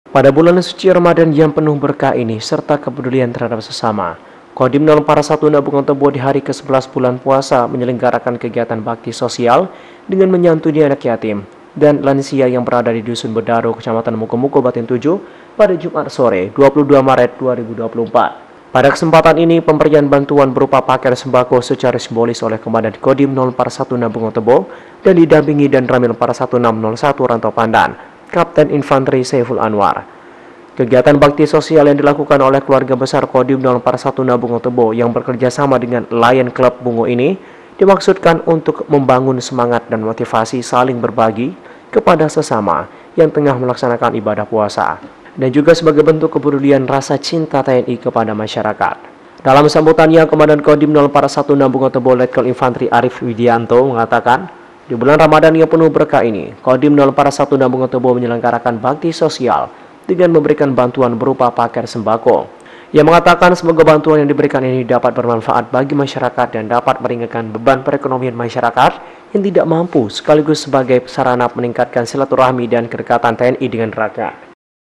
Pada bulan suci Ramadan yang penuh berkah ini serta kepedulian terhadap sesama, Kodim 041 Nabungan Tebo di hari ke-11 bulan puasa menyelenggarakan kegiatan bakti sosial dengan menyantuni anak yatim dan lansia yang berada di Dusun Bedaro, Kecamatan Mukomuko, Batin 7 pada Jumat sore 22 Maret 2024. Pada kesempatan ini, pemberian bantuan berupa paket sembako secara simbolis oleh Komandan Kodim 041 Nabungan Tebo dan didampingi dan Ramil 41601 Rantau Pandan, Kapten Infanteri Saiful Anwar. Kegiatan bakti sosial yang dilakukan oleh keluarga besar Kodim 041 Nabungan Tebo yang bekerja sama dengan Lion Club Bungo ini dimaksudkan untuk membangun semangat dan motivasi saling berbagi kepada sesama yang tengah melaksanakan ibadah puasa, dan juga sebagai bentuk kepedulian rasa cinta TNI kepada masyarakat. Dalam sambutannya, Komandan Kodim 041 Nabungan Tebo Letkol Infanteri Arif Widianto mengatakan, di bulan Ramadan yang penuh berkah ini, Kodim 041 Nabungan Tebo menyelenggarakan bakti sosial dengan memberikan bantuan berupa paket sembako. Ia mengatakan semoga bantuan yang diberikan ini dapat bermanfaat bagi masyarakat dan dapat meringankan beban perekonomian masyarakat yang tidak mampu, sekaligus sebagai sarana meningkatkan silaturahmi dan kedekatan TNI dengan rakyat.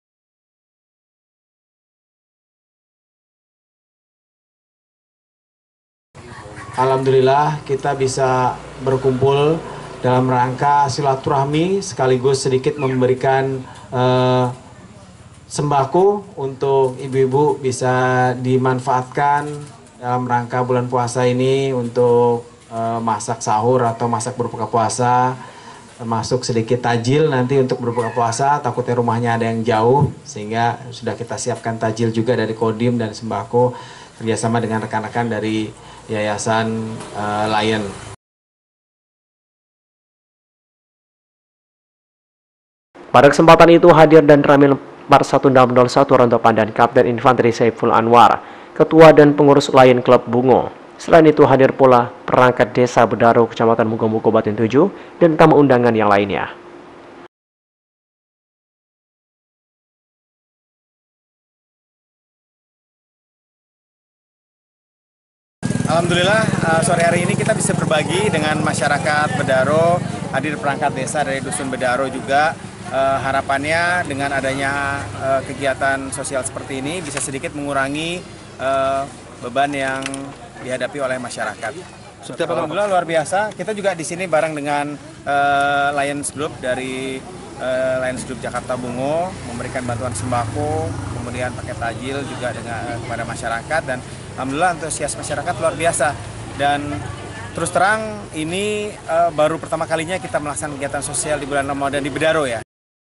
Alhamdulillah kita bisa berkumpul dalam rangka silaturahmi sekaligus sedikit memberikan sembako untuk ibu-ibu bisa dimanfaatkan dalam rangka bulan puasa ini untuk masak sahur atau masak berbuka puasa, termasuk sedikit tajil nanti untuk berbuka puasa, takutnya rumahnya ada yang jauh, sehingga sudah kita siapkan tajil juga dari Kodim dan sembako kerjasama dengan rekan-rekan dari Yayasan Lion. Pada kesempatan itu hadir dan Ramil 41601 Rantau Pandan, Kapten Infanteri Saiful Anwar, Ketua dan Pengurus Lion Club Bungo. Selain itu hadir pula perangkat Desa Bedaro, Kecamatan Mukomuko, Batin 7, dan tamu undangan yang lainnya. Alhamdulillah sore hari ini kita bisa berbagi dengan masyarakat Bedaro, hadir perangkat desa dari Dusun Bedaro juga. Harapannya dengan adanya kegiatan sosial seperti ini bisa sedikit mengurangi beban yang dihadapi oleh masyarakat. Alhamdulillah luar biasa. Kita juga di sini bareng dengan Lions Group dari Lions Group Jakarta Bungo memberikan bantuan sembako, kemudian paket tajil juga kepada masyarakat, dan alhamdulillah antusias masyarakat luar biasa. Dan terus terang ini baru pertama kalinya kita melaksanakan kegiatan sosial di bulan Ramadan di Bedaro ya.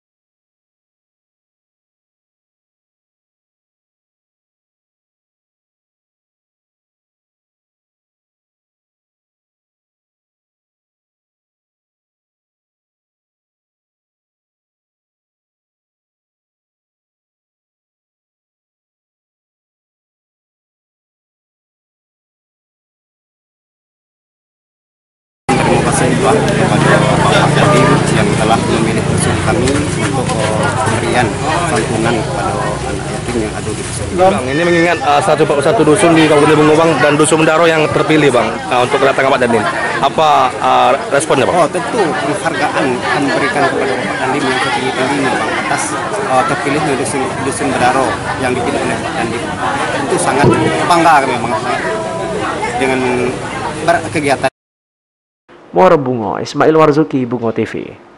Terima kasih kepada Bapak Kodim yang telah memilih usul kami untuk pemberian santunan kepada anak yatim yang ada di dusun. Bang, ini mengingat satu dusun di Kabupaten Bungo Bang dan Dusun Bedaro yang terpilih Bang untuk kedatangan Pak Dandim. Apa responnya Bang? Oh tentu penghargaan akan berikan kepada Bapak Dandim yang setinggi-tingginya Bang atas terpilihnya dusun Bedaro yang dipilih oleh Pak Dandim. Itu sangat bangga kami Bang dengan berkegiatan. Muara Bungo, Ismail Warzuki, Bungo TV.